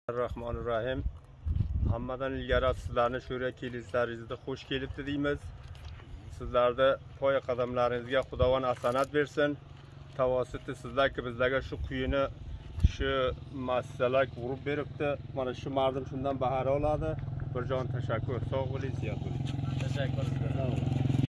Bismillahirrahmanirrahim. Hammadan ilgari sizlarni shu kelishlaringizda xush kelibdi deymiz. Sizlarda poy qadamlaringizga Xudovan asanat bersin. Tavasiti sizlarga bizlarga shu quyini shu masalalar urib beribdi. Mana shu mardim shundan bahara oladi. Bir jon tashakkur. Sog' bo'ling, siyat bo'ling. Teşekkür ederim.